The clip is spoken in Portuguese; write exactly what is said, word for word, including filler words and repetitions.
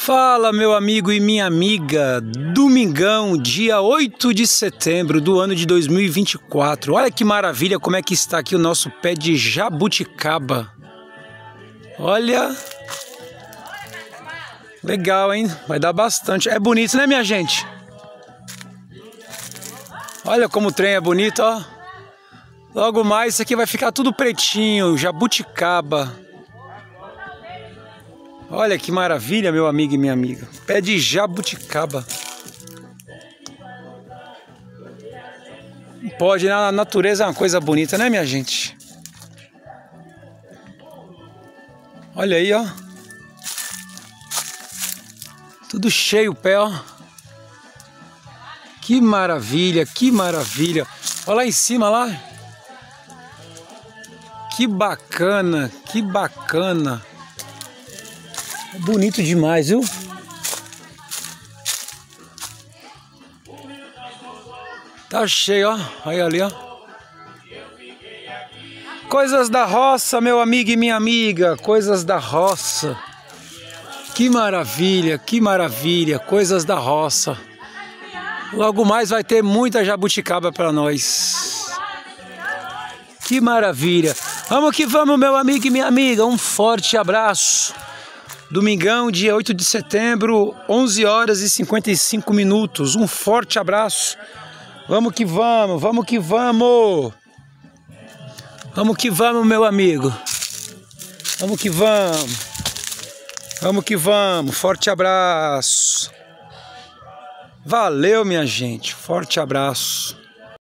Fala, meu amigo e minha amiga, domingão, dia oito de setembro do ano de dois mil e vinte e quatro. Olha que maravilha como é que está aqui o nosso pé de jabuticaba. Olha, legal, hein? Vai dar bastante. É bonito, né, minha gente? Olha como o trem é bonito, ó. Logo mais isso aqui vai ficar tudo pretinho, jabuticaba. Olha que maravilha, meu amigo e minha amiga. Pé de jabuticaba. Pode, na natureza é uma coisa bonita, né, minha gente? Olha aí, ó. Tudo cheio o pé, ó. Que maravilha, que maravilha. Olha lá em cima, lá. Que bacana, que bacana. Bonito demais, viu? Tá cheio, ó. Olha ali, ó. Coisas da roça, meu amigo e minha amiga. Coisas da roça. Que maravilha, que maravilha. Coisas da roça. Logo mais vai ter muita jabuticaba para nós. Que maravilha. Vamos que vamos, meu amigo e minha amiga. Um forte abraço. Domingão, dia oito de setembro, onze horas e cinquenta e cinco minutos. Um forte abraço. Vamos que vamos, vamos que vamos. Vamos que vamos, meu amigo. Vamos que vamos. Vamos que vamos. Forte abraço. Valeu, minha gente. Forte abraço.